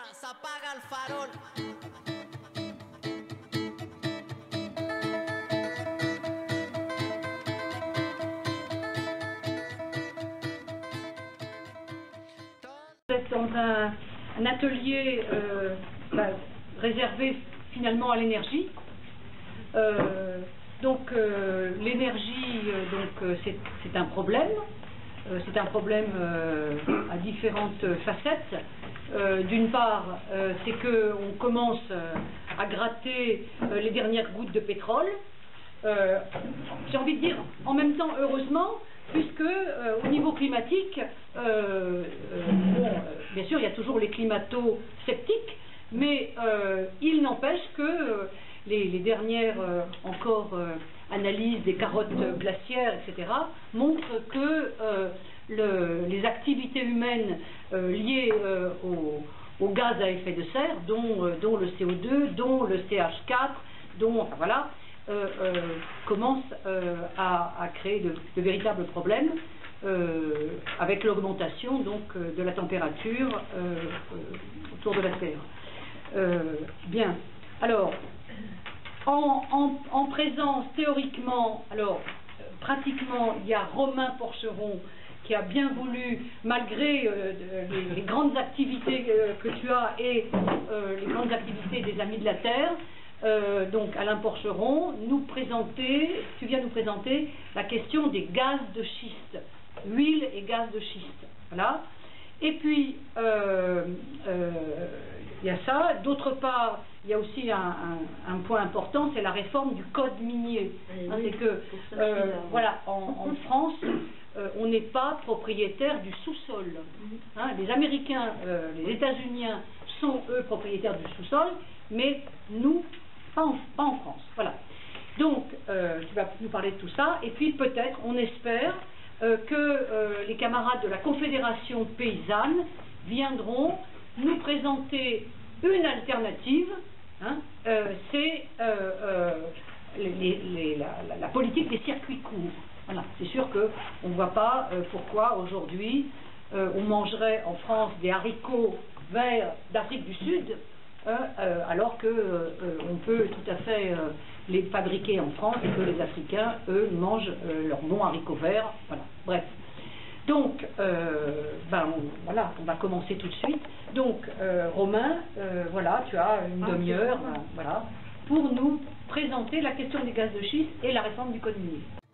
se apaga el farol. Vous êtes dans un atelier réservé finalement à l'énergie. L'énergie, c'est un problème. C'est un problème à différentes facettes. D'une part, c'est qu'on commence à gratter les dernières gouttes de pétrole. J'ai envie de dire, en même temps, heureusement, puisque au niveau climatique, bien sûr, il y a toujours les climato-sceptiques, mais il n'empêche que les dernières analyses des carottes glaciaires, etc., montrent que les activités humaines liées aux gaz à effet de serre, dont le CO2, dont le CH4, commencent à créer de véritables problèmes avec l'augmentation de la température autour de la Terre. Bien. Alors, en présence, théoriquement, pratiquement, il y a Romain Porcheron qui a bien voulu, malgré les grandes activités que tu as et les grandes activités des Amis de la Terre, donc Alain Porcheron, tu viens nous présenter la question des gaz de schiste, huile et gaz de schiste. Voilà. Et puis, il y a ça. D'autre part, il y a aussi un point important, c'est la réforme du code minier. C'est que, voilà, en France, on n'est pas propriétaire du sous-sol. Les Américains, les États-Uniens sont, eux, propriétaires du sous-sol, mais nous, pas en France. Voilà. Donc, tu vas nous parler de tout ça, et puis peut-être, on espère, que les camarades de la Confédération paysanne viendront nous présenter une alternative, c'est la politique des circuits courts. Voilà. C'est sûr qu'on ne voit pas pourquoi aujourd'hui on mangerait en France des haricots verts d'Afrique du Sud, alors qu'on peut tout à fait les fabriquer en France et que les Africains, eux, mangent leurs bons haricots verts. Voilà. Bref. Donc, voilà, on va commencer tout de suite. Donc, Romain, voilà, tu as une demi-heure, voilà, pour nous présenter la question des gaz de schiste et la réforme du code minier.